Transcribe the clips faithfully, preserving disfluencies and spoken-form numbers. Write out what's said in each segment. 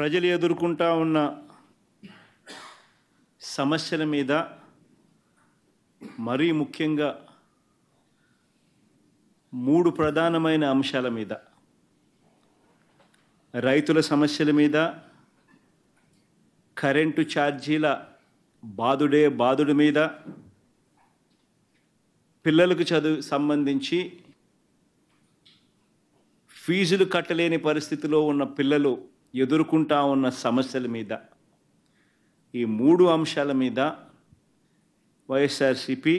ప్రజలు ఎదుర్కొంటా ఉన్న సమస్యల మీద మరీ ముఖ్యంగా మూడు ప్రధానమైన అంశాల మీద, రైతుల సమస్యల మీద, కరెంటు ఛార్జీల బాదుడే బాదుడు మీద, పిల్లలకు చదువు సంబంధించి ఫీజులు కట్టలేని పరిస్థితిలో ఉన్న పిల్లలు ఎదుర్కొంటా ఉన్న సమస్యల మీద, ఈ మూడు అంశాల మీద వైఎస్ఆర్సీపీ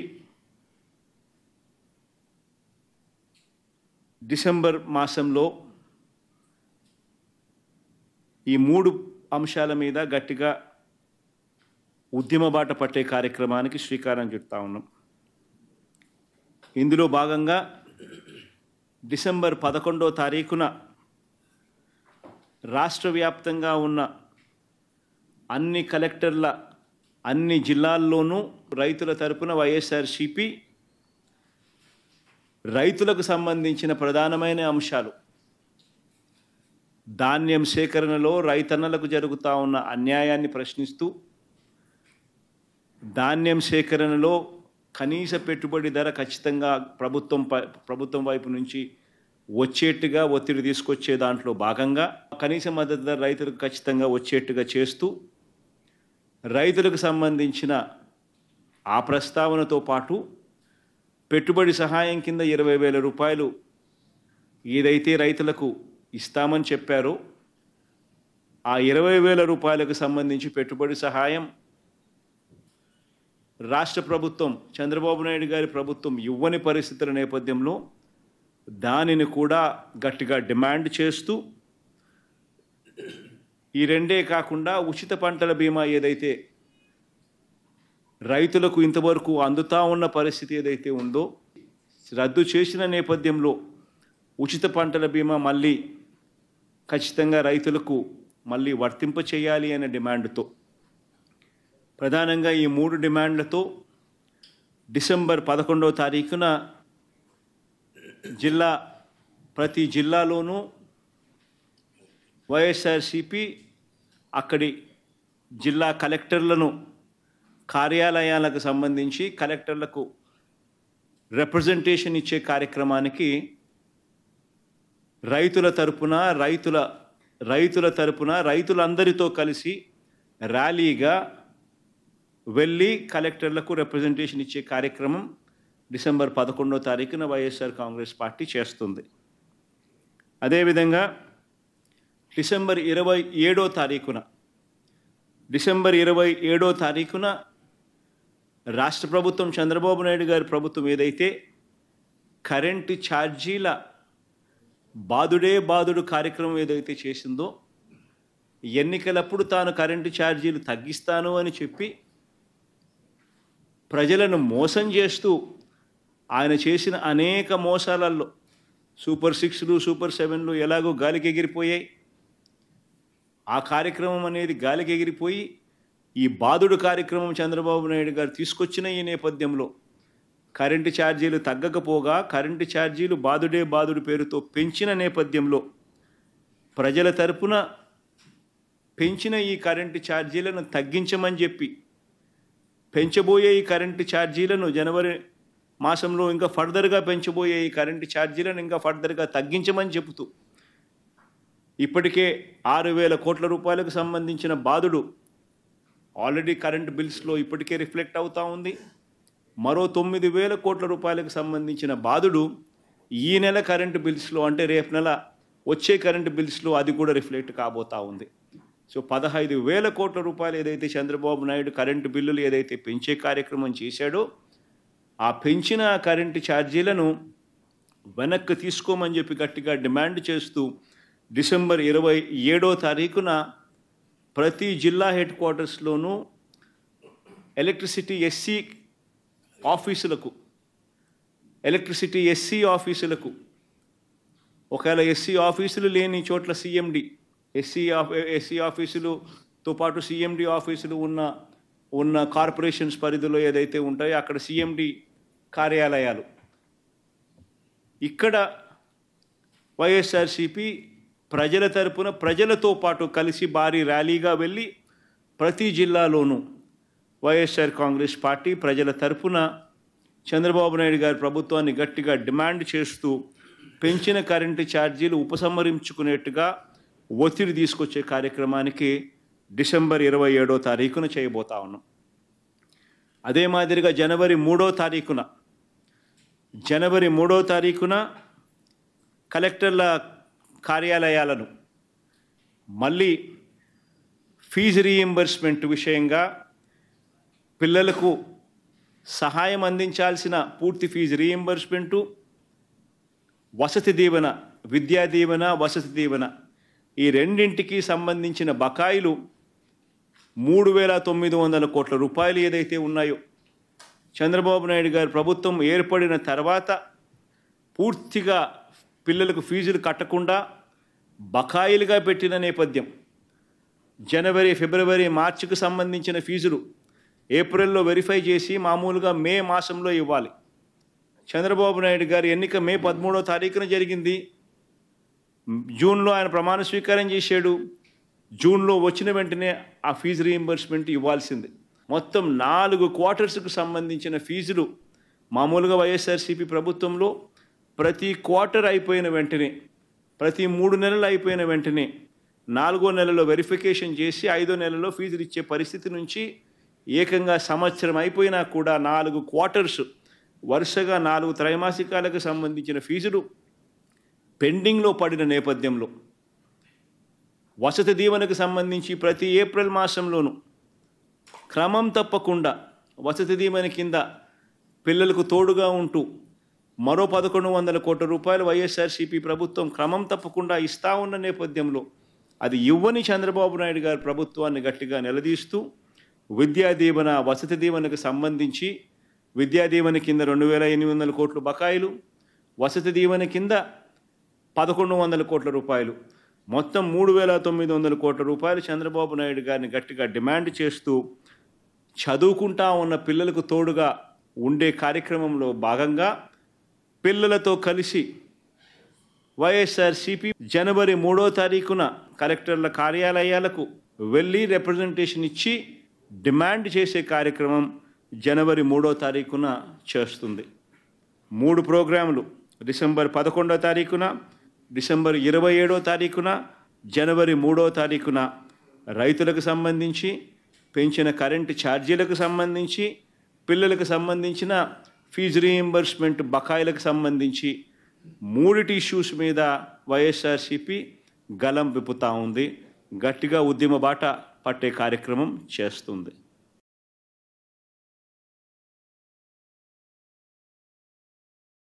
డిసెంబర్ మాసంలో ఈ మూడు అంశాల మీద గట్టిగా ఉద్యమ బాట పట్టే కార్యక్రమానికి శ్రీకారం చుడతా ఉన్నాం. ఇందులో భాగంగా డిసెంబర్ పదకొండో తారీఖున రాష్ట్ర వ్యాప్తంగా ఉన్న అన్ని కలెక్టర్ల అన్ని జిల్లాల్లోనూ రైతుల తరపున వైఎస్ఆర్సీపీ రైతులకు సంబంధించిన ప్రధానమైన అంశాలు, ధాన్యం సేకరణలో రైతన్నలకు జరుగుతూ ఉన్న అన్యాయాన్ని ప్రశ్నిస్తూ, ధాన్యం సేకరణలో కనీస పెట్టుబడి ధర ఖచ్చితంగా ప్రభుత్వం ప్రభుత్వం వైపు నుంచి వచ్చేట్టుగా ఒత్తిడి తీసుకొచ్చే దాంట్లో భాగంగా కనీస మద్దతు ధర రైతులకు ఖచ్చితంగా వచ్చేట్టుగా చేస్తూ, రైతులకు సంబంధించిన ఆ ప్రస్తావనతో పాటు పెట్టుబడి సహాయం కింద ఇరవై వేల రూపాయలు ఏదైతే రైతులకు ఇస్తామని చెప్పారో ఆ ఇరవై వేల రూపాయలకు సంబంధించి పెట్టుబడి సహాయం రాష్ట్ర ప్రభుత్వం, చంద్రబాబు నాయుడు గారి ప్రభుత్వం ఇవ్వని పరిస్థితుల నేపథ్యంలో దానిని కూడా గట్టిగా డిమాండ్ చేస్తూ, ఈ రెండే కాకుండా ఉచిత పంటల బీమా ఏదైతే రైతులకు ఇంతవరకు అందుతా ఉన్న పరిస్థితి ఏదైతే ఉందో రద్దు చేసిన నేపథ్యంలో ఉచిత పంటల బీమా మళ్ళీ ఖచ్చితంగా రైతులకు మళ్ళీ వర్తింప చేయాలి అనే డిమాండ్తో, ప్రధానంగా ఈ మూడు డిమాండ్లతో డిసెంబర్ పదకొండవ తారీఖున జిల్లా ప్రతి జిల్లాలోనూ వైఎస్ఆర్సీపీ అక్కడి జిల్లా కలెక్టర్లను కార్యాలయాలకు సంబంధించి కలెక్టర్లకు రిప్రజెంటేషన్ ఇచ్చే కార్యక్రమానికి రైతుల తరపున రైతుల రైతుల తరపున రైతులందరితో కలిసి ర్యాలీగా వెళ్ళి కలెక్టర్లకు రిప్రజెంటేషన్ ఇచ్చే కార్యక్రమం డిసెంబర్ పదకొండో తారీఖున వైఎస్ఆర్ కాంగ్రెస్ పార్టీ చేస్తుంది. అదేవిధంగా డిసెంబర్ ఇరవై ఏడో తారీఖున డిసెంబర్ ఇరవై ఏడో తారీఖున రాష్ట్ర ప్రభుత్వం, చంద్రబాబు నాయుడు గారి ప్రభుత్వం ఏదైతే కరెంటు ఛార్జీల బాదుడే బాదుడు కార్యక్రమం ఏదైతే చేసిందో, ఎన్నికలప్పుడు తాను కరెంటు ఛార్జీలు తగ్గిస్తాను అని చెప్పి ప్రజలను మోసం చేస్తూ ఆయన చేసిన అనేక మోసాలలో సూపర్ సిక్స్లు సూపర్ సెవెన్లు ఎలాగో గాలికి ఎగిరిపోయాయి. ఆ కార్యక్రమం అనేది గాలికి ఎగిరిపోయి ఈ బాదుడు కార్యక్రమం చంద్రబాబు నాయుడు గారు తీసుకొచ్చిన ఈ నేపథ్యంలో కరెంటు ఛార్జీలు తగ్గకపోగా కరెంటు ఛార్జీలు బాదుడే బాదుడు పేరుతో పెంచిన నేపథ్యంలో ప్రజల తరపున పెంచిన ఈ కరెంటు ఛార్జీలను తగ్గించమని చెప్పి, పెంచబోయే ఈ కరెంటు ఛార్జీలను జనవరి మాసంలో ఇంకా ఫర్దర్గా పెంచబోయే ఈ కరెంటు ఛార్జీలను ఇంకా ఫర్దర్గా తగ్గించమని చెబుతూ ఇప్పటికే ఆరు వేల కోట్ల రూపాయలకు సంబంధించిన బాదుడు ఆల్రెడీ కరెంట్ బిల్స్లో ఇప్పటికే రిఫ్లెక్ట్ అవుతూ ఉంది. మరో తొమ్మిది వేల కోట్ల రూపాయలకు సంబంధించిన బాదుడు ఈ నెల కరెంటు బిల్స్లో, అంటే రేపు నెల వచ్చే కరెంటు బిల్స్లో అది కూడా రిఫ్లెక్ట్ కాబోతూ ఉంది. సో పదహైదు వేల కోట్ల రూపాయలు ఏదైతే చంద్రబాబు నాయుడు కరెంటు బిల్లులు ఏదైతే పెంచే కార్యక్రమం చేశాడో ఆ పెంచిన కరెంటు ఛార్జీలను వెనక్కి తీసుకోమని చెప్పి గట్టిగా డిమాండ్ చేస్తూ డిసెంబర్ ఇరవై ఏడో తారీఖున ప్రతి జిల్లా హెడ్ క్వార్టర్స్లోనూ ఎలక్ట్రిసిటీ ఎస్సీ ఆఫీసులకు ఎలక్ట్రిసిటీ ఎస్సీ ఆఫీసులకు ఒకవేళ ఎస్సీ ఆఫీసులు లేని చోట్ల సిఎండి ఎస్సీ ఎస్సీ ఆఫీసులతో పాటు సిఎండి ఆఫీసులు ఉన్న ఉన్న కార్పొరేషన్స్ పరిధిలో ఏదైతే ఉంటాయో అక్కడ సిఎండి కార్యాలయాలు, ఇక్కడ వైఎస్ఆర్సీపీ ప్రజల తరపున ప్రజలతో పాటు కలిసి భారీ ర్యాలీగా వెళ్ళి ప్రతి జిల్లాలోనూ వైఎస్ఆర్ కాంగ్రెస్ పార్టీ ప్రజల తరపున చంద్రబాబు నాయుడు గారి ప్రభుత్వాన్ని గట్టిగా డిమాండ్ చేస్తూ పెంచిన కరెంటు ఛార్జీలు ఉపసంహరించుకునేట్టుగా ఒత్తిడి తీసుకొచ్చే కార్యక్రమానికి డిసెంబర్ ఇరవై ఏడో తారీఖున చేయబోతా ఉన్నాం. అదే మాదిరిగా జనవరి మూడో తారీఖున జనవరి మూడో తారీఖున కలెక్టర్ల కార్యాలయాలను మళ్ళీ ఫీజు రీయింబర్స్మెంట్ విషయంగా పిల్లలకు సహాయం అందించాల్సిన పూర్తి ఫీజు రీయింబర్స్మెంటు, వసతి దీవెన, విద్యా దీవెన, వసతి దీవెన ఈ రెండింటికి సంబంధించిన బకాయిలు మూడు వేల తొమ్మిది వందల కోట్ల రూపాయలు ఏదైతే ఉన్నాయో చంద్రబాబు నాయుడు గారి ప్రభుత్వం ఏర్పడిన తర్వాత పూర్తిగా పిల్లలకు ఫీజులు కట్టకుండా బకాయిలుగా పెట్టిన నేపథ్యం. జనవరి, ఫిబ్రవరి, మార్చికి సంబంధించిన ఫీజులు ఏప్రిల్లో వెరిఫై చేసి మామూలుగా మే మాసంలో ఇవ్వాలి. చంద్రబాబు నాయుడు గారి ఎన్నిక మే పదమూడో తారీఖున జరిగింది. జూన్లో ఆయన ప్రమాణ స్వీకారం చేశాడు. జూన్లో వచ్చిన వెంటనే ఆ ఫీజు రీయింబర్స్మెంట్ ఇవ్వాల్సింది. మొత్తం నాలుగు క్వార్టర్స్కు సంబంధించిన ఫీజులు మామూలుగా వైఎస్ఆర్సీపీ ప్రభుత్వంలో ప్రతి క్వార్టర్ అయిపోయిన వెంటనే, ప్రతి మూడు నెలలు అయిపోయిన వెంటనే నాలుగో నెలలో వెరిఫికేషన్ చేసి ఐదో నెలలో ఫీజులు ఇచ్చే పరిస్థితి నుంచి ఏకంగా సంవత్సరం అయిపోయినా కూడా నాలుగు క్వార్టర్స్ వరుసగా నాలుగు త్రైమాసికాలకు సంబంధించిన ఫీజులు పెండింగ్లో పడిన నేపథ్యంలో వసతి దీవెనకు సంబంధించి ప్రతి ఏప్రిల్ మాసంలోనూ క్రమం తప్పకుండా వసతి దీవెన కింద పిల్లలకు తోడుగా ఉంటూ మరో పదకొండు వందల కోట్ల రూపాయలు వైఎస్ఆర్సీపీ ప్రభుత్వం క్రమం తప్పకుండా ఇస్తా ఉన్న నేపథ్యంలో అది ఇవ్వని చంద్రబాబు నాయుడు గారి ప్రభుత్వాన్ని గట్టిగా నిలదీస్తూ విద్యా దీవెన, వసతి దీవెనకు సంబంధించి విద్యా దీవెన కింద రెండు వేల ఎనిమిది వందల కోట్లు బకాయిలు, వసతి దీవెన కింద పదకొండు వందల కోట్ల రూపాయలు, మొత్తం మూడు వేల తొమ్మిది వందల కోట్ల రూపాయలు చంద్రబాబు నాయుడు గారిని గట్టిగా డిమాండ్ చేస్తూ చదువుకుంటా ఉన్న పిల్లలకు తోడుగా ఉండే కార్యక్రమంలో భాగంగా పిల్లలతో కలిసి వైఎస్ఆర్సీపీ జనవరి మూడో తారీఖున కలెక్టర్ల కార్యాలయాలకు వెళ్ళి రిప్రజెంటేషన్ ఇచ్చి డిమాండ్ చేసే కార్యక్రమం జనవరి మూడో తారీఖున చేస్తుంది. మూడు ప్రోగ్రాములు డిసెంబర్ పదకొండో తారీఖున, డిసెంబర్ ఇరవై ఏడో తారీఖున, జనవరి మూడో తారీఖున రైతులకు సంబంధించి, పెంచిన కరెంటు ఛార్జీలకు సంబంధించి, పిల్లలకు సంబంధించిన ఫీజు రీయింబర్స్మెంట్ బకాయిలకు సంబంధించి మూడిటి ఇష్యూస్ మీద వైఎస్ఆర్సీపీ గలం విప్పుతా ఉంది. గట్టిగా ఉద్యమ బాట పట్టే కార్యక్రమం చేస్తుంది.